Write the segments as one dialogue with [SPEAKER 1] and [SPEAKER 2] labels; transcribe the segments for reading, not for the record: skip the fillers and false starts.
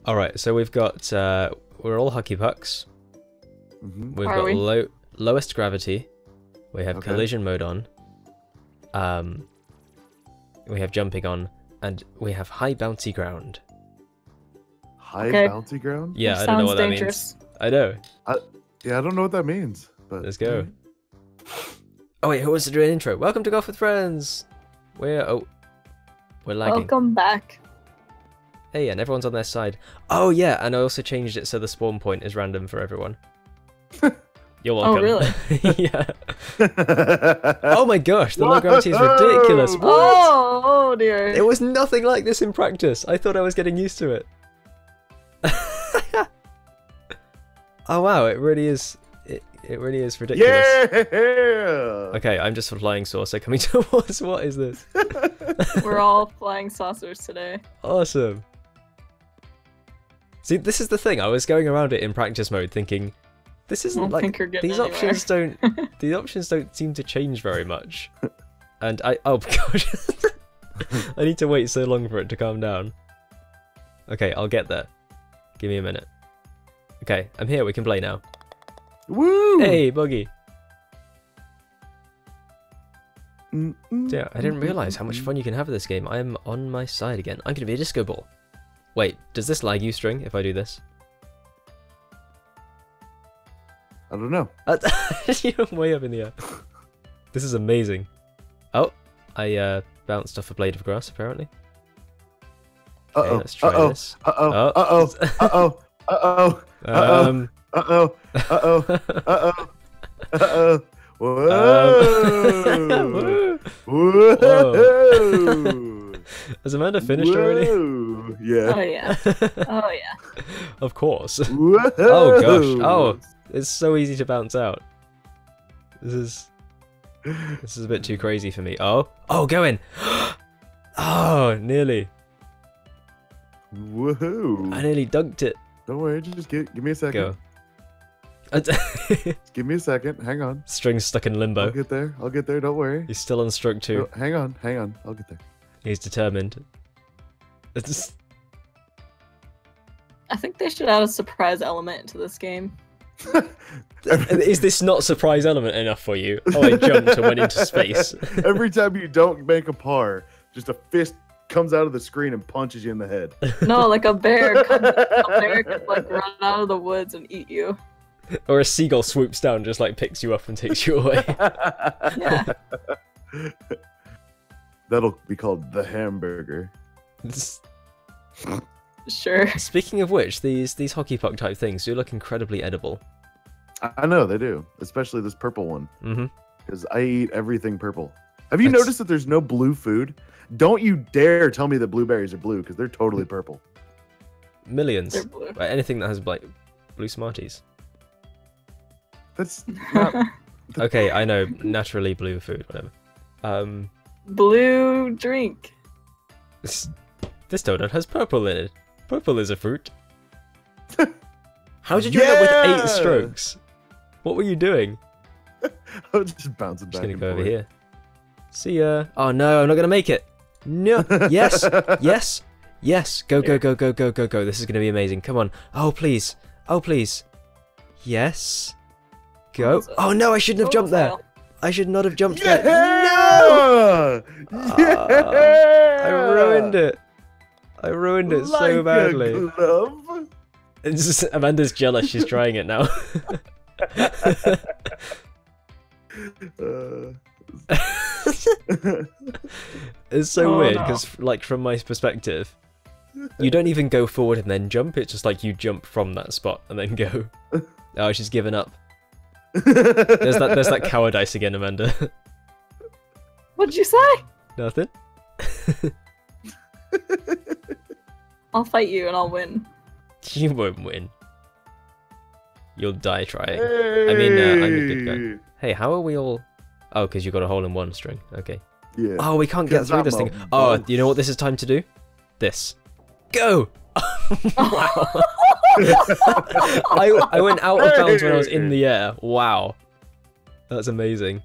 [SPEAKER 1] Alright, so we've got, we're all hockey pucks. We've got lowest gravity. We have collision mode on. We have jumping on. And we have high bouncy ground.
[SPEAKER 2] High bouncy ground?
[SPEAKER 1] Yeah, I don't know what that means. I know.
[SPEAKER 2] Yeah, I don't know what that means. But
[SPEAKER 1] let's go. Oh wait, who wants to do an intro? Welcome to Golf with Friends! We're lagging.
[SPEAKER 3] Welcome back.
[SPEAKER 1] Hey, and everyone's on their side. Oh yeah, and I also changed it so the spawn point is random for everyone. You're welcome.
[SPEAKER 3] Oh really?
[SPEAKER 1] Yeah. Oh my gosh, the low gravity is ridiculous. What?
[SPEAKER 3] Oh dear.
[SPEAKER 1] It was nothing like this in practice. I thought I was getting used to it. Oh wow, it really is. It really is ridiculous.
[SPEAKER 2] Yeah.
[SPEAKER 1] Okay, I'm just a flying saucer coming towards. What is this?
[SPEAKER 3] We're all flying saucers today.
[SPEAKER 1] Awesome. See, this is the thing. I was going around it in practice mode, thinking, this isn't like these options don't. These options don't seem to change very much. And oh gosh, I need to wait so long for it to calm down. Okay, I'll get there. Give me a minute. Okay, I'm here. We can play now.
[SPEAKER 2] Woo!
[SPEAKER 1] Hey, Buggy. Yeah, I didn't realize how much fun you can have with this game. I am on my side again. I'm gonna be a disco ball. Wait, does this lag you, String, if I do this?
[SPEAKER 2] I don't know.
[SPEAKER 1] You're way up in the air. This is amazing. Oh, I bounced off a blade of grass, apparently. Okay, let's try this.
[SPEAKER 2] Whoa!
[SPEAKER 1] Has Amanda finished already?
[SPEAKER 2] Yeah.
[SPEAKER 3] Oh yeah. Oh yeah.
[SPEAKER 1] Of course.
[SPEAKER 2] Whoa!
[SPEAKER 1] Oh gosh. Oh, it's so easy to bounce out. This is a bit too crazy for me. Oh, go in. Oh, nearly.
[SPEAKER 2] Woohoo!
[SPEAKER 1] I nearly dunked it.
[SPEAKER 2] Don't worry, just give me a second.
[SPEAKER 1] Go.
[SPEAKER 2] Give me a second. Hang on.
[SPEAKER 1] String's stuck in limbo.
[SPEAKER 2] I'll get there. Don't worry.
[SPEAKER 1] He's still on stroke 2.
[SPEAKER 2] Oh, hang on. I'll get there.
[SPEAKER 1] He's determined.
[SPEAKER 3] I think they should add a surprise element to this game.
[SPEAKER 1] Is this not surprise element enough for you? Oh, I jumped and went into space.
[SPEAKER 2] Every time you don't make a par, just a fist comes out of the screen and punches you in the head.
[SPEAKER 3] No, like a bear could like run out of the woods and eat you.
[SPEAKER 1] Or a seagull swoops down, just like picks you up and takes you away.
[SPEAKER 3] Yeah.
[SPEAKER 2] That'll be called the hamburger.
[SPEAKER 3] Sure.
[SPEAKER 1] Speaking of which, these hockey puck type things do look incredibly edible.
[SPEAKER 2] I know they do, especially this purple one.
[SPEAKER 1] Mm-hmm.
[SPEAKER 2] Because I eat everything purple. Have you noticed that there's no blue food? Don't you dare tell me that blueberries are blue, because they're totally purple.
[SPEAKER 1] Millions.
[SPEAKER 3] They're blue.
[SPEAKER 1] Anything that has like blue Smarties.
[SPEAKER 2] That's not...
[SPEAKER 1] Okay, I know. Naturally blue food, whatever.
[SPEAKER 3] Blue drink.
[SPEAKER 1] This donut has purple in it. Purple is a fruit. How did you end up with 8 strokes? What were you doing?
[SPEAKER 2] I was just bouncing back.
[SPEAKER 1] I'm just gonna go over here. See ya. Oh no, I'm not gonna make it. No. Yes. Yes. Yes. Go. This is gonna be amazing. Come on. Oh please. Oh please. Yes. Go. Oh no, I shouldn't have jumped there. I should not have jumped there. No!
[SPEAKER 2] Yeah!
[SPEAKER 1] I ruined it. I ruined it so badly. It's just, Amanda's jealous. She's trying it now. It's so weird because, like, from my perspective, you don't even go forward and then jump. It's just like you jump from that spot and then go. Oh, she's given up. There's that cowardice again, Amanda.
[SPEAKER 3] What'd you say?
[SPEAKER 1] Nothing.
[SPEAKER 3] I'll fight you and I'll win.
[SPEAKER 1] You won't win. You'll die trying. I mean, I'm a good guy. Hey, how are we all... Oh, because you got a hole in one string. Okay.
[SPEAKER 2] Yeah.
[SPEAKER 1] Oh, we can't get through this thing. Oh, you know what this is time to do? This. Go! Wow. I went out of bounds when I was in the air. Wow. That's amazing.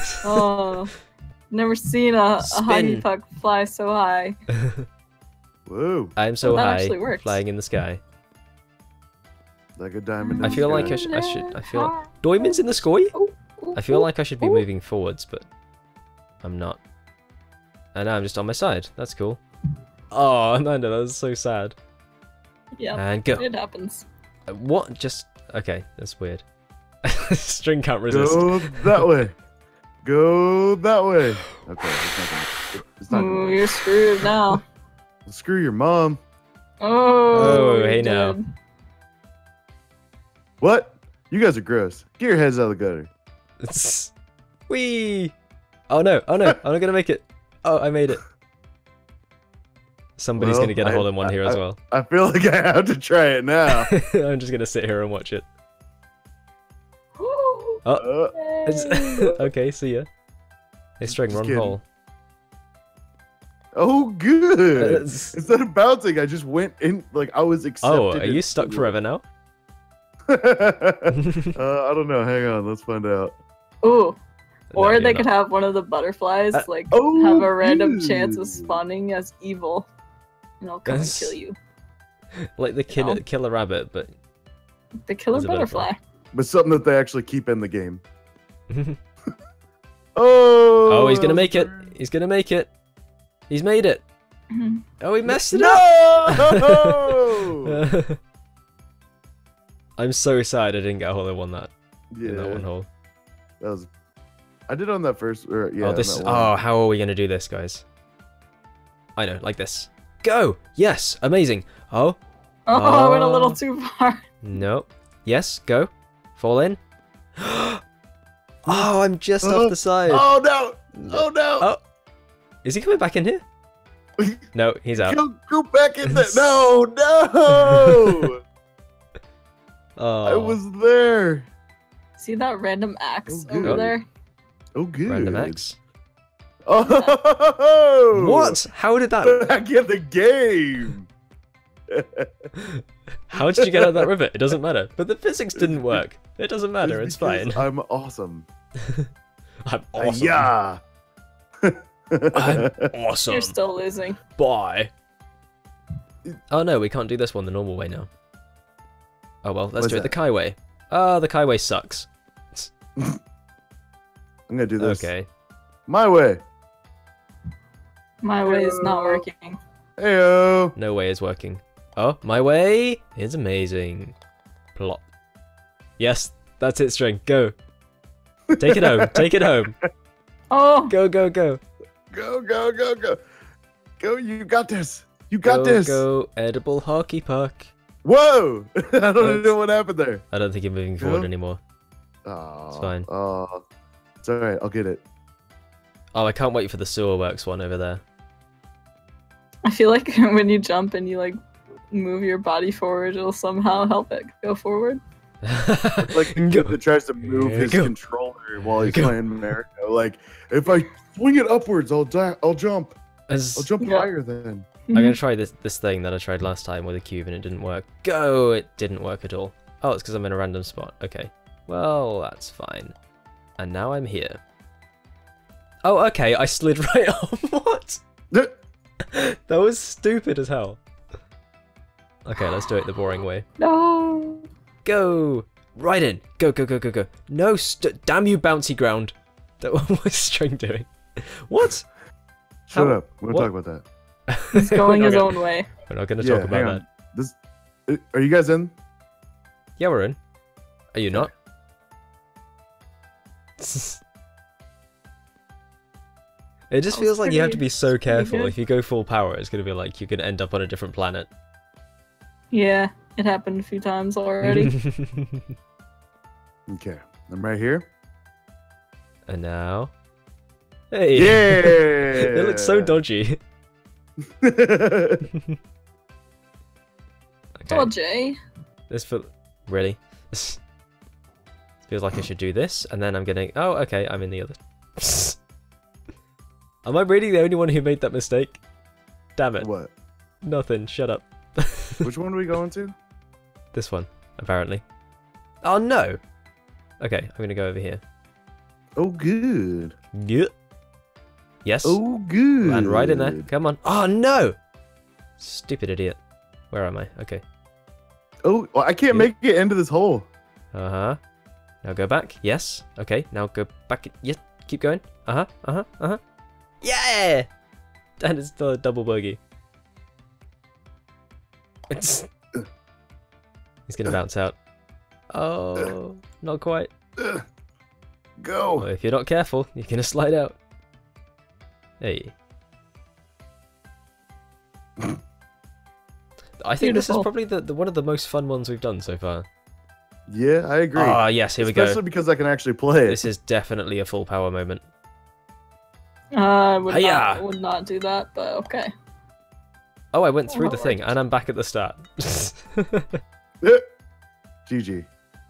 [SPEAKER 3] Oh, never seen a hockey puck fly so high.
[SPEAKER 2] Whoa.
[SPEAKER 1] I'm so
[SPEAKER 3] that
[SPEAKER 1] high,
[SPEAKER 3] actually works.
[SPEAKER 1] flying in the sky.
[SPEAKER 2] Like a diamond.
[SPEAKER 1] I feel like I should. I feel like diamonds in the sky. I feel like I should be moving forwards, but I'm not. And now I'm just on my side. That's cool. Oh, Amanda, that was so sad.
[SPEAKER 3] Yeah.
[SPEAKER 1] And go.
[SPEAKER 3] It happens.
[SPEAKER 1] What? Just okay. That's weird. String can't resist.
[SPEAKER 2] Go that way. Go that way. Okay, it's not gonna
[SPEAKER 3] Ooh,
[SPEAKER 2] work.
[SPEAKER 3] you're screwed now.
[SPEAKER 2] Screw your mom.
[SPEAKER 3] Oh,
[SPEAKER 1] hey
[SPEAKER 3] you're
[SPEAKER 1] now.
[SPEAKER 3] dead.
[SPEAKER 2] What? You guys are gross. Get your heads out of the gutter.
[SPEAKER 1] Whee! Oh no! Oh no! I'm not gonna make it. Oh, I made it. Somebody's
[SPEAKER 2] Well,
[SPEAKER 1] gonna get a hole in one here as well.
[SPEAKER 2] I feel like I have to try it now.
[SPEAKER 1] I'm just gonna sit here and watch it.
[SPEAKER 3] Ooh,
[SPEAKER 1] Oh,
[SPEAKER 3] yay.
[SPEAKER 1] okay. See ya. Hey, String,
[SPEAKER 2] Just
[SPEAKER 1] run
[SPEAKER 2] kidding.
[SPEAKER 1] hole.
[SPEAKER 2] Oh, good. Instead of bouncing, I just went in like I was accepted.
[SPEAKER 1] Oh, are you stuck forever now?
[SPEAKER 2] I don't know. Hang on. Let's find out.
[SPEAKER 3] Ooh.
[SPEAKER 1] No,
[SPEAKER 3] Or
[SPEAKER 1] you're
[SPEAKER 3] they
[SPEAKER 1] not.
[SPEAKER 3] could have one of the butterflies, like,
[SPEAKER 2] oh,
[SPEAKER 3] have a random chance of
[SPEAKER 2] good.
[SPEAKER 3] spawning as evil. And it'll come and
[SPEAKER 1] That's-
[SPEAKER 3] kill you.
[SPEAKER 1] Like the
[SPEAKER 3] No.
[SPEAKER 1] killer rabbit, but
[SPEAKER 3] The killer
[SPEAKER 1] As a butterfly.
[SPEAKER 3] butterfly.
[SPEAKER 2] But something that they actually keep in the game.
[SPEAKER 1] oh,
[SPEAKER 2] Oh.
[SPEAKER 1] he's gonna make it. He's gonna make it. He's made it.
[SPEAKER 3] Mhm.
[SPEAKER 1] Oh, he messed it
[SPEAKER 2] No!
[SPEAKER 1] up. I'm so sad I didn't get a hole in that.
[SPEAKER 2] Yeah,
[SPEAKER 1] In that one hole.
[SPEAKER 2] that was. I did on that first. Or, yeah.
[SPEAKER 1] Oh,
[SPEAKER 2] on
[SPEAKER 1] this.
[SPEAKER 2] that one.
[SPEAKER 1] Oh, how are we gonna do this, guys? I know, like this. Go! Yes, amazing. Oh,
[SPEAKER 3] Oh, I went a
[SPEAKER 1] Oh.
[SPEAKER 3] little too far.
[SPEAKER 1] no. Yes, go. Fall in. Oh, I'm just off the side.
[SPEAKER 2] Oh no! Oh no!
[SPEAKER 1] Oh. Is he coming back in here? No, he's out.
[SPEAKER 2] Go back in there! No! No!
[SPEAKER 1] Oh,
[SPEAKER 2] I was there.
[SPEAKER 3] See that random axe
[SPEAKER 2] Oh,
[SPEAKER 3] over
[SPEAKER 2] good.
[SPEAKER 3] there?
[SPEAKER 2] Oh, good.
[SPEAKER 1] random X.
[SPEAKER 2] Oh!
[SPEAKER 1] What? How did that?
[SPEAKER 2] Back in the game.
[SPEAKER 1] How did you get out of that river? It doesn't matter. But the physics didn't work. It doesn't matter. It's
[SPEAKER 2] because
[SPEAKER 1] fine.
[SPEAKER 2] I'm awesome.
[SPEAKER 1] I'm awesome.
[SPEAKER 2] Yeah.
[SPEAKER 1] I'm awesome.
[SPEAKER 3] You're still losing.
[SPEAKER 1] Bye. Oh no, we can't do this one the normal way now. Oh well, let's
[SPEAKER 2] What's
[SPEAKER 1] do it the
[SPEAKER 2] that?
[SPEAKER 1] Kai way. Oh, the Kai way sucks.
[SPEAKER 2] I'm gonna do this.
[SPEAKER 1] Okay.
[SPEAKER 2] My way.
[SPEAKER 3] My way is not working.
[SPEAKER 2] Heyo.
[SPEAKER 1] No way is working. Oh, my way is amazing. Plop. Yes, that's it, String. Go. Take it home. Take it home.
[SPEAKER 3] Oh,
[SPEAKER 1] Go, go, go.
[SPEAKER 2] Go, go, go, go. Go, you got this. You got
[SPEAKER 1] Go,
[SPEAKER 2] this.
[SPEAKER 1] go, edible hockey puck.
[SPEAKER 2] Whoa! I don't
[SPEAKER 1] That's-
[SPEAKER 2] know what happened there.
[SPEAKER 1] I don't think you're moving forward
[SPEAKER 2] Go.
[SPEAKER 1] anymore.
[SPEAKER 2] Oh,
[SPEAKER 1] It's fine.
[SPEAKER 2] Oh, it's alright. I'll get it.
[SPEAKER 1] Oh, I can't wait for the sewer works one over there.
[SPEAKER 3] I feel like when you jump and you like move your body forward, it'll somehow help it go forward.
[SPEAKER 2] Like the kid that tries to move his
[SPEAKER 1] Go.
[SPEAKER 2] controller while he's
[SPEAKER 1] Go.
[SPEAKER 2] playing Mario. Like, if I swing it upwards, I'll jump.
[SPEAKER 1] As-
[SPEAKER 2] I'll jump
[SPEAKER 3] Yeah.
[SPEAKER 2] higher then.
[SPEAKER 1] I'm gonna try this thing that I tried last time with a cube and it didn't work. Go! It didn't work at all. Oh, it's because I'm in a random spot. Okay. Well, that's fine. And now I'm here. Oh, okay. I slid right off. What? That was stupid as hell. Okay, let's do it the boring way.
[SPEAKER 3] No.
[SPEAKER 1] Go! Right in. Go, go, go, go, go. No, damn you, bouncy ground. What was String doing? What?
[SPEAKER 2] Shut
[SPEAKER 1] How-
[SPEAKER 2] up. We're gonna
[SPEAKER 1] what?
[SPEAKER 2] talk about that.
[SPEAKER 3] He's going
[SPEAKER 1] We're
[SPEAKER 3] his
[SPEAKER 1] not
[SPEAKER 3] own way.
[SPEAKER 1] We're not gonna
[SPEAKER 2] Yeah,
[SPEAKER 1] talk about
[SPEAKER 2] hang
[SPEAKER 1] that.
[SPEAKER 2] on. This. Are you guys in?
[SPEAKER 1] Yeah, we're in. Are you not? It just
[SPEAKER 3] That was
[SPEAKER 1] feels like you have to be so
[SPEAKER 3] pretty
[SPEAKER 1] careful.
[SPEAKER 3] good.
[SPEAKER 1] If you go full power, it's gonna be like you're gonna end up on a different planet.
[SPEAKER 3] Yeah, it happened a few times already.
[SPEAKER 2] Okay. I'm right here.
[SPEAKER 1] And now, hey,
[SPEAKER 2] Yeah.
[SPEAKER 1] it looks so dodgy.
[SPEAKER 3] Oh,
[SPEAKER 1] Okay,
[SPEAKER 3] Jay.
[SPEAKER 1] this feel really. This feels like I should do this, and then I'm gonna. Oh, okay, I'm in the other. Am I really the only one who made that mistake? Damn it!
[SPEAKER 2] What?
[SPEAKER 1] Nothing. Shut up.
[SPEAKER 2] Which one are we going to?
[SPEAKER 1] This one, apparently. Oh no! Okay, I'm gonna go over here.
[SPEAKER 2] Oh, good.
[SPEAKER 1] Yeah. Yes.
[SPEAKER 2] Oh, good.
[SPEAKER 1] And right in there. Come on. Oh no! Stupid idiot. Where am I? Okay.
[SPEAKER 2] Oh, well, I can't make it into this hole.
[SPEAKER 1] Uh-huh. Now go back. Yes. Okay. Now go back. Yes. Keep going. Uh-huh. Uh-huh. Uh-huh. Yeah! And it's still a double bogey. He's gonna bounce out. Oh, not quite.
[SPEAKER 2] Go.
[SPEAKER 1] Well, if you're not careful, you're gonna slide out. Hey. I think this is probably the one of the most fun ones we've done so far.
[SPEAKER 2] Yeah, I agree.
[SPEAKER 1] Ah, yes, here we go.
[SPEAKER 2] Especially because I can actually play it.
[SPEAKER 1] This is definitely a full power moment.
[SPEAKER 3] I would not do that, but okay.
[SPEAKER 1] Oh, I went through the thing, and I'm back at the start.
[SPEAKER 2] GG.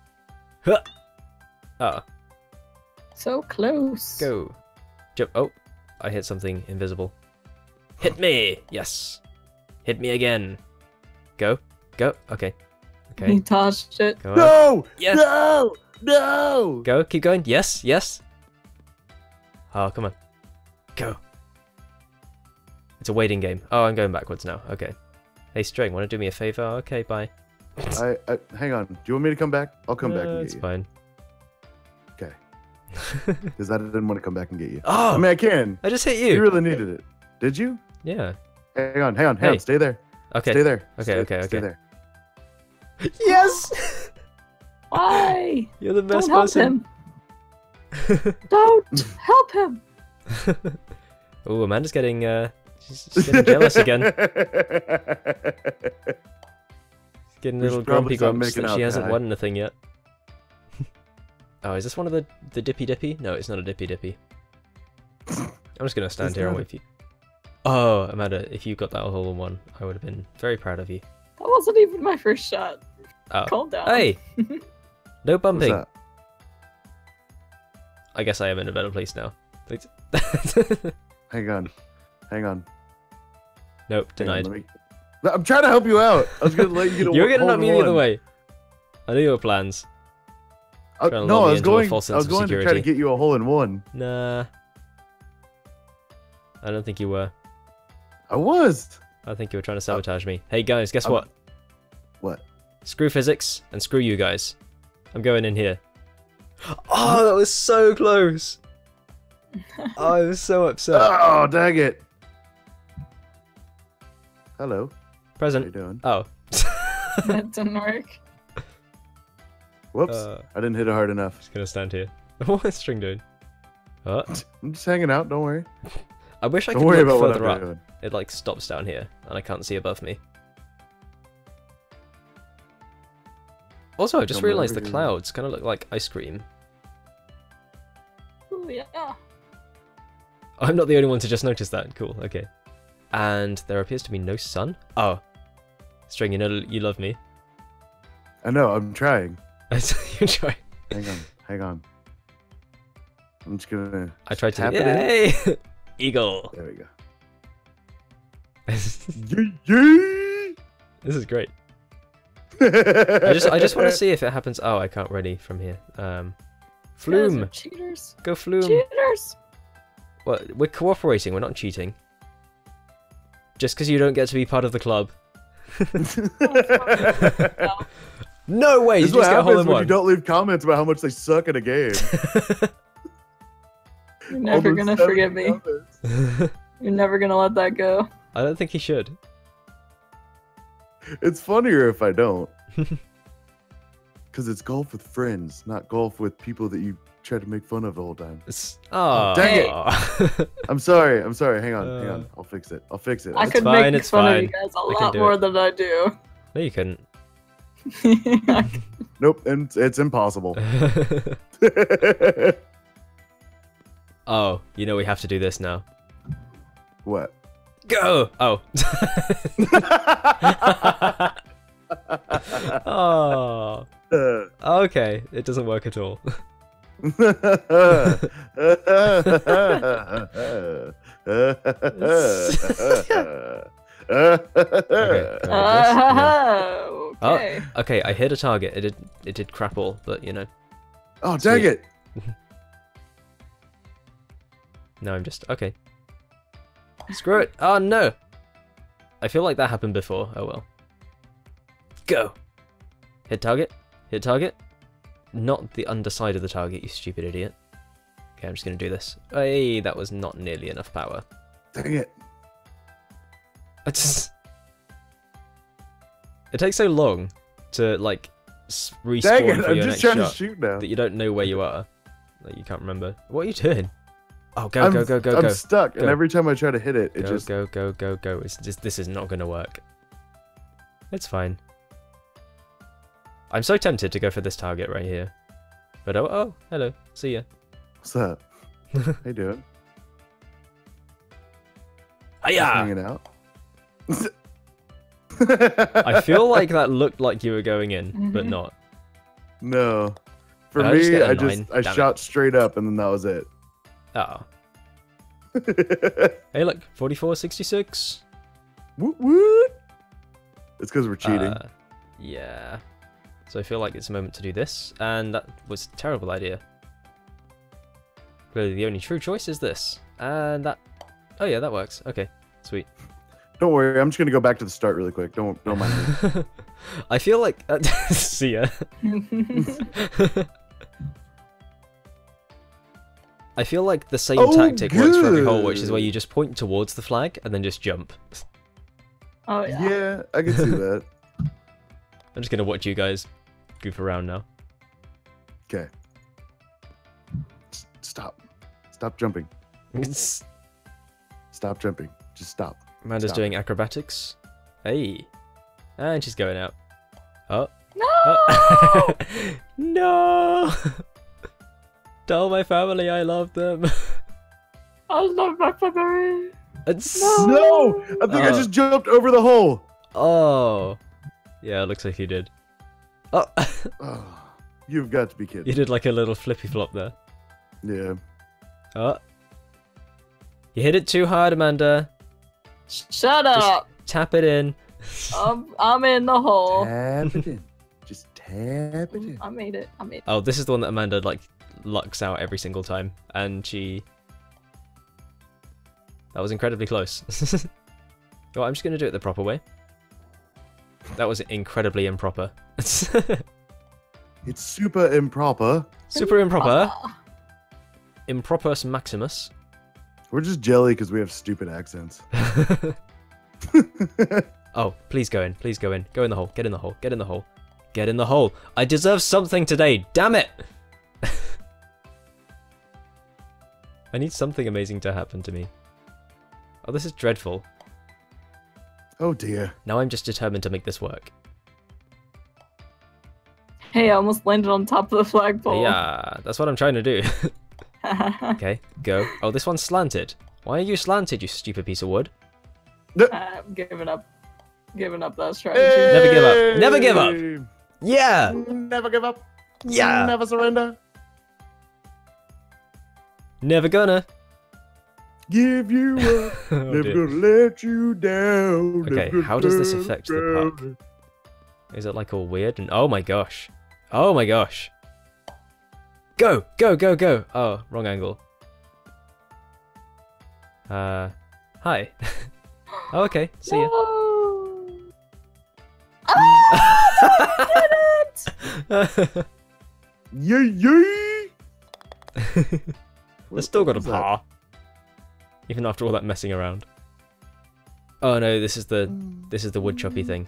[SPEAKER 1] Oh.
[SPEAKER 3] So close.
[SPEAKER 1] Go. Jump. Oh, I hit something invisible. Hit me! Yes. Hit me again. Go. Go. Okay. Okay.
[SPEAKER 3] He touched it.
[SPEAKER 1] Go
[SPEAKER 2] No!
[SPEAKER 1] Yes.
[SPEAKER 2] No! No!
[SPEAKER 1] Go. Keep going. Yes. Yes. Oh, come on. Go. It's a waiting game. Oh, I'm going backwards now. Okay. Hey, String, want to do me a favor? Okay, bye.
[SPEAKER 2] Hang on. Do you want me to come back? I'll come back and get
[SPEAKER 1] It's
[SPEAKER 2] you.
[SPEAKER 1] fine.
[SPEAKER 2] Okay. Because I didn't want to come back and get you.
[SPEAKER 1] Oh!
[SPEAKER 2] I mean, I can.
[SPEAKER 1] I just hit
[SPEAKER 2] You
[SPEAKER 1] you!
[SPEAKER 2] really needed it. Did you?
[SPEAKER 1] Yeah.
[SPEAKER 2] Hang on. Hang
[SPEAKER 1] Hey.
[SPEAKER 2] on. Stay there.
[SPEAKER 1] Okay.
[SPEAKER 2] Stay there.
[SPEAKER 1] Okay,
[SPEAKER 2] Stay
[SPEAKER 1] okay.
[SPEAKER 2] there.
[SPEAKER 1] Yes!
[SPEAKER 3] Why?
[SPEAKER 1] You're the best
[SPEAKER 3] Don't help
[SPEAKER 1] person.
[SPEAKER 3] him. Don't help him.
[SPEAKER 1] Oh, Amanda's getting, she's getting jealous again. Getting a
[SPEAKER 2] We
[SPEAKER 1] little
[SPEAKER 2] should probably
[SPEAKER 1] grumpy
[SPEAKER 2] stop
[SPEAKER 1] grumps
[SPEAKER 2] making
[SPEAKER 1] that
[SPEAKER 2] out,
[SPEAKER 1] she hasn't
[SPEAKER 2] Kai.
[SPEAKER 1] won anything yet. Oh, is this one of the dippy dippy? No, it's not a dippy dippy. I'm just gonna stand
[SPEAKER 2] It's
[SPEAKER 1] here and
[SPEAKER 2] not
[SPEAKER 1] wait for you. Oh, Amanda, if you got that hole in one, I would have been very proud of you.
[SPEAKER 3] That wasn't even my first shot.
[SPEAKER 1] Oh.
[SPEAKER 3] Calm down.
[SPEAKER 1] Hey! No
[SPEAKER 2] What's
[SPEAKER 1] bumping.
[SPEAKER 2] that?
[SPEAKER 1] I guess I am in a better place now.
[SPEAKER 2] Hang on. Hang on.
[SPEAKER 1] Nope,
[SPEAKER 2] Hang on,
[SPEAKER 1] denied.
[SPEAKER 2] let me- I'm trying to help you out. I was gonna let you get a
[SPEAKER 1] You're gonna
[SPEAKER 2] hole
[SPEAKER 1] knock
[SPEAKER 2] in
[SPEAKER 1] me the other
[SPEAKER 2] one.
[SPEAKER 1] way. I knew your plans. Trying to
[SPEAKER 2] No,
[SPEAKER 1] lull me
[SPEAKER 2] I was
[SPEAKER 1] into a
[SPEAKER 2] going.
[SPEAKER 1] false
[SPEAKER 2] I was
[SPEAKER 1] sense of
[SPEAKER 2] going to try to
[SPEAKER 1] security.
[SPEAKER 2] get you a hole in one.
[SPEAKER 1] Nah. I don't think you were.
[SPEAKER 2] I was.
[SPEAKER 1] I think you were trying to sabotage me. Hey guys, guess
[SPEAKER 2] I'm-
[SPEAKER 1] what?
[SPEAKER 2] What?
[SPEAKER 1] Screw physics and screw you guys. I'm going in here. Oh, that was so close. Oh, I was so upset.
[SPEAKER 2] Oh, dang it. Hello. How
[SPEAKER 1] Present.
[SPEAKER 2] you doing?
[SPEAKER 1] Oh.
[SPEAKER 3] That didn't work.
[SPEAKER 2] Whoops.
[SPEAKER 1] Uh,
[SPEAKER 2] I didn't hit it hard enough.
[SPEAKER 1] just gonna stand here. What is String doing? Oh.
[SPEAKER 2] I'm just hanging out. Don't worry.
[SPEAKER 1] I wish I
[SPEAKER 2] Don't
[SPEAKER 1] could
[SPEAKER 2] worry
[SPEAKER 1] look
[SPEAKER 2] about what
[SPEAKER 1] further
[SPEAKER 2] I'm
[SPEAKER 1] up.
[SPEAKER 2] doing.
[SPEAKER 1] It like stops down here, and I can't see above me. Also, I just
[SPEAKER 2] Come
[SPEAKER 1] realised the
[SPEAKER 2] over here.
[SPEAKER 1] clouds kind of look like ice cream.
[SPEAKER 3] Ooh, yeah.
[SPEAKER 1] I'm not the only one to just notice that. Cool, okay. And there appears to be no sun. Oh. String, you know you love me.
[SPEAKER 2] I know. I'm trying.
[SPEAKER 1] You try.
[SPEAKER 2] Hang on. Hang on. I'm just gonna.
[SPEAKER 1] I tried to.
[SPEAKER 2] tap it in.
[SPEAKER 1] Yay! Eagle.
[SPEAKER 2] There we go.
[SPEAKER 1] This
[SPEAKER 2] Yee!
[SPEAKER 1] is great. I just want to see if it happens. Oh, I can't really from here.
[SPEAKER 3] You guys are
[SPEAKER 1] Flume.
[SPEAKER 3] cheaters.
[SPEAKER 1] Go Flume.
[SPEAKER 3] Cheaters.
[SPEAKER 1] What? We're cooperating. We're not cheating. Just because you don't get to be part of the club. No way! You
[SPEAKER 2] This is
[SPEAKER 1] just
[SPEAKER 2] what
[SPEAKER 1] get a hole
[SPEAKER 2] happens
[SPEAKER 1] in
[SPEAKER 2] when
[SPEAKER 1] one.
[SPEAKER 2] you don't leave comments about how much they suck at a game.
[SPEAKER 3] You're never
[SPEAKER 2] Almost
[SPEAKER 3] gonna
[SPEAKER 2] 70
[SPEAKER 3] forgive me.
[SPEAKER 2] comments.
[SPEAKER 3] You're never gonna let that go.
[SPEAKER 1] I don't think he should.
[SPEAKER 2] It's funnier if I don't. Because it's golf with friends, not golf with people that you try to make fun of the whole time.
[SPEAKER 1] Oh,
[SPEAKER 2] dang
[SPEAKER 1] it!
[SPEAKER 2] I'm sorry. I'm sorry. Hang on. Hang on. I'll fix it. I'll fix it.
[SPEAKER 3] I
[SPEAKER 1] It's
[SPEAKER 3] could
[SPEAKER 1] fine,
[SPEAKER 3] make
[SPEAKER 1] it's
[SPEAKER 3] fun
[SPEAKER 1] fine.
[SPEAKER 3] of you guys a
[SPEAKER 1] I can
[SPEAKER 3] lot
[SPEAKER 1] do
[SPEAKER 3] more
[SPEAKER 1] it.
[SPEAKER 3] than I do.
[SPEAKER 1] No, you couldn't.
[SPEAKER 2] Nope. And it's impossible.
[SPEAKER 1] Oh, you know we have to do this now.
[SPEAKER 2] What?
[SPEAKER 1] Go! Oh. Oh. Okay, it doesn't work at all. Okay.
[SPEAKER 3] Okay.
[SPEAKER 1] Okay, I hit a target. It did crap all, but you know.
[SPEAKER 2] Oh, dang
[SPEAKER 1] Sweet.
[SPEAKER 2] it!
[SPEAKER 1] Now I'm just okay. Screw it! Oh no! I feel like that happened before. Oh well. Go! Hit target. Hit target. Not the underside of the target, you stupid idiot. Okay, I'm just gonna do this. Hey, that was not nearly enough power.
[SPEAKER 2] Dang it.
[SPEAKER 1] It takes so long to, like, respawn
[SPEAKER 2] Dang it,
[SPEAKER 1] for
[SPEAKER 2] I'm
[SPEAKER 1] your
[SPEAKER 2] just
[SPEAKER 1] next
[SPEAKER 2] trying to
[SPEAKER 1] shot
[SPEAKER 2] shoot now.
[SPEAKER 1] that you don't know where you are. Like, you can't remember. What are you doing? Oh, go, go, go, go,
[SPEAKER 2] I'm
[SPEAKER 1] go.
[SPEAKER 2] stuck,
[SPEAKER 1] Go.
[SPEAKER 2] and every time I try to hit it, it
[SPEAKER 1] Go,
[SPEAKER 2] just...
[SPEAKER 1] go, go, go, go. It's just, this is not gonna work. It's fine. I'm so tempted to go for this target right here. But oh, hello. See ya.
[SPEAKER 2] What's up? How you doing?
[SPEAKER 1] Hiya!
[SPEAKER 2] Just hanging out.
[SPEAKER 1] I feel like that looked like you were going in, but not.
[SPEAKER 2] No. For
[SPEAKER 1] Did I just
[SPEAKER 2] me,
[SPEAKER 1] get a 9?
[SPEAKER 2] I shot straight up, and then that was it.
[SPEAKER 1] Oh. Hey, look, 4466.
[SPEAKER 2] Woot woot! It's because we're cheating.
[SPEAKER 1] Yeah. So I feel like it's a moment to do this, and that was a terrible idea. Really, the only true choice is this, and that. Oh yeah, that works. Okay, sweet.
[SPEAKER 2] Don't worry, I'm just gonna go back to the start really quick. Don't mind me.
[SPEAKER 1] I feel like see ya. I feel like the same tactic works for every hole, which is where you just point towards the flag and then just jump.
[SPEAKER 3] Oh yeah.
[SPEAKER 2] Yeah, I can see that.
[SPEAKER 1] I'm just gonna watch you guys goof around now.
[SPEAKER 2] Okay. Stop. Stop jumping. Stop jumping. Just stop.
[SPEAKER 1] Amanda's
[SPEAKER 2] Stop.
[SPEAKER 1] doing acrobatics. Hey. And she's going out. Oh.
[SPEAKER 3] No!
[SPEAKER 1] Oh. No! Tell my family I love them.
[SPEAKER 3] I love my family.
[SPEAKER 2] No! I think I just jumped over the hole.
[SPEAKER 1] Oh. Yeah, it looks like you did. Oh.
[SPEAKER 2] Oh, you've got to be kidding.
[SPEAKER 1] You did like a little flippy flop there.
[SPEAKER 2] Yeah.
[SPEAKER 1] Oh. You hit it too hard, Amanda.
[SPEAKER 3] Shut up.
[SPEAKER 1] Tap it in.
[SPEAKER 3] I'm in the hole.
[SPEAKER 2] Tap it in. Just tap it in.
[SPEAKER 3] I made it. I made it.
[SPEAKER 1] Oh, this is the one that Amanda like lucks out every single time, and she. That was incredibly close. Well, I'm just gonna do it the proper way. That was incredibly improper.
[SPEAKER 2] It's super improper.
[SPEAKER 1] Super improper. Impropus maximus.
[SPEAKER 2] We're just jelly because we have stupid accents.
[SPEAKER 1] Oh, please go in. Please go in. Go in the hole. Get in the hole. Get in the hole. Get in the hole. I deserve something today. Damn it! I need something amazing to happen to me. Oh, this is dreadful.
[SPEAKER 2] Oh dear.
[SPEAKER 1] Now I'm just determined to make this work.
[SPEAKER 3] Hey, I almost landed on top of the flagpole.
[SPEAKER 1] Yeah, that's what I'm trying to do. Okay, go. Oh, this one's slanted. Why are you slanted, you stupid piece of wood?
[SPEAKER 3] I'm giving up. Giving up that strategy.
[SPEAKER 2] Hey!
[SPEAKER 1] Never give up. Never give up. Yeah.
[SPEAKER 2] Never give up.
[SPEAKER 1] Yeah.
[SPEAKER 2] Never surrender.
[SPEAKER 1] Never gonna.
[SPEAKER 2] Give you up.
[SPEAKER 1] Oh,
[SPEAKER 2] Never
[SPEAKER 1] dear.
[SPEAKER 2] gonna let you down.
[SPEAKER 1] Okay,
[SPEAKER 2] Never
[SPEAKER 1] how does this
[SPEAKER 2] gonna
[SPEAKER 1] affect the
[SPEAKER 2] down.
[SPEAKER 1] puck? Is it like all weird? And oh my gosh. Oh my gosh. Go, go, go, go. Oh, wrong angle. Hi. Oh, okay. See ya.
[SPEAKER 2] Yay, yay.
[SPEAKER 1] They're still got a
[SPEAKER 2] What was that?
[SPEAKER 1] paw. Even after all that messing around. Oh no, this is the wood choppy thing.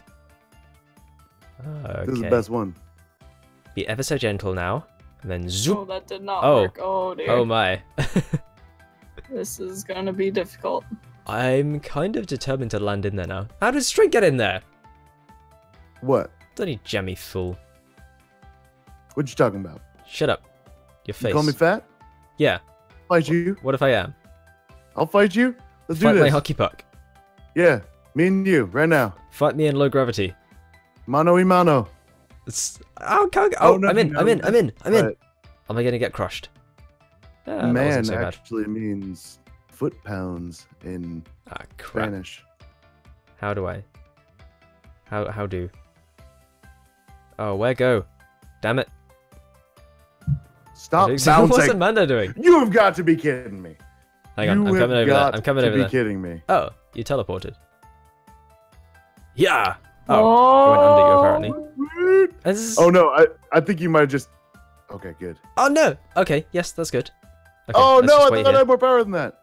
[SPEAKER 1] Okay.
[SPEAKER 2] This is the best one.
[SPEAKER 1] Be ever so gentle now. And then zoop.
[SPEAKER 3] Oh, that did not
[SPEAKER 1] Oh.
[SPEAKER 3] work. Oh dear.
[SPEAKER 1] Oh my.
[SPEAKER 3] This is gonna be difficult.
[SPEAKER 1] I'm kind of determined to land in there now. How did String get in there?
[SPEAKER 2] What?
[SPEAKER 1] Bloody jammy fool.
[SPEAKER 2] What you talking about?
[SPEAKER 1] Shut up. Your face.
[SPEAKER 2] You call me fat?
[SPEAKER 1] Yeah.
[SPEAKER 2] Fight you.
[SPEAKER 1] What if I am?
[SPEAKER 2] I'll fight you. Let's
[SPEAKER 1] Fight
[SPEAKER 2] do
[SPEAKER 1] my
[SPEAKER 2] this.
[SPEAKER 1] hockey puck.
[SPEAKER 2] Yeah, me and you, right now.
[SPEAKER 1] Fight me in low gravity.
[SPEAKER 2] Mano y mano.
[SPEAKER 1] It's... Oh, can't go. Oh,
[SPEAKER 2] no,
[SPEAKER 1] I'm in.
[SPEAKER 2] no,
[SPEAKER 1] I'm in. I'm in. I'm in.
[SPEAKER 2] But
[SPEAKER 1] Am I gonna get crushed? Ah, that
[SPEAKER 2] man
[SPEAKER 1] wasn't so bad.
[SPEAKER 2] actually means foot pounds in
[SPEAKER 1] Ah, crap.
[SPEAKER 2] Spanish.
[SPEAKER 1] How do I? How do? Oh, where go? Damn it.
[SPEAKER 2] Stop
[SPEAKER 1] What's
[SPEAKER 2] bouncing.
[SPEAKER 1] Amanda doing?
[SPEAKER 2] You've got to be kidding me.
[SPEAKER 1] Hang on,
[SPEAKER 2] You
[SPEAKER 1] I'm coming
[SPEAKER 2] have
[SPEAKER 1] over there.
[SPEAKER 2] got
[SPEAKER 1] I'm coming
[SPEAKER 2] to
[SPEAKER 1] over
[SPEAKER 2] be
[SPEAKER 1] there.
[SPEAKER 2] kidding me.
[SPEAKER 1] Oh, you teleported. Yeah. Oh, I went under you apparently.
[SPEAKER 2] Oh no, I think you might just. Okay, good.
[SPEAKER 1] Oh no. Okay, yes, that's good. Okay,
[SPEAKER 2] oh no, I thought I
[SPEAKER 1] here.
[SPEAKER 2] had more power than that.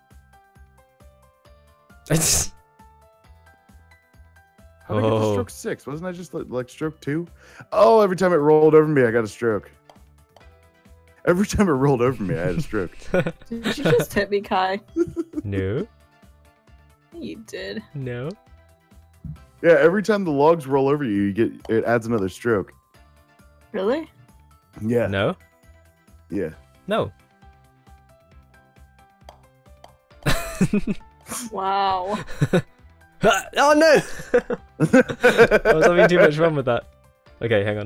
[SPEAKER 2] How did I get to stroke 6? Wasn't I just like stroke 2? Oh, every time it rolled over me, I got a stroke. Every time it rolled over me, I had a stroke.
[SPEAKER 3] Did you just hit me, Kai?
[SPEAKER 1] No.
[SPEAKER 3] You did.
[SPEAKER 1] No.
[SPEAKER 2] Yeah, every time the logs roll over you, it adds another stroke.
[SPEAKER 3] Really?
[SPEAKER 2] Yeah.
[SPEAKER 1] No.
[SPEAKER 2] Yeah.
[SPEAKER 1] No.
[SPEAKER 3] Wow.
[SPEAKER 1] Oh no! I was having too much fun with that. Okay, hang on.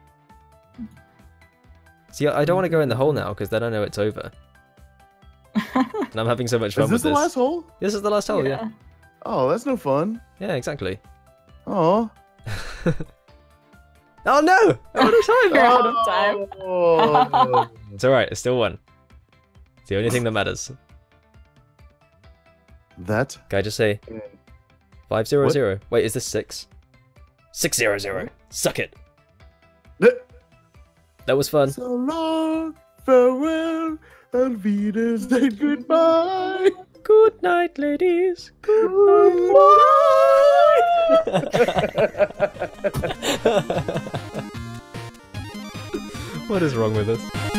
[SPEAKER 1] See, I don't want to go in the hole now because then I know it's over. And I'm having so much fun with this.
[SPEAKER 2] Is this the last hole?
[SPEAKER 1] This is the last hole, yeah.
[SPEAKER 2] Oh, that's no fun.
[SPEAKER 1] Yeah, exactly.
[SPEAKER 2] Oh.
[SPEAKER 1] Oh no!
[SPEAKER 3] Out of time.
[SPEAKER 2] Oh.
[SPEAKER 1] It's alright, it's still one. It's the only thing that matters.
[SPEAKER 2] That?
[SPEAKER 1] Can I just say 500? Wait, is this 6? 600. Suck it. That was fun.
[SPEAKER 2] So long, farewell, and Wiedersehen, goodbye.
[SPEAKER 1] Good night, ladies. Good night. What is wrong with us?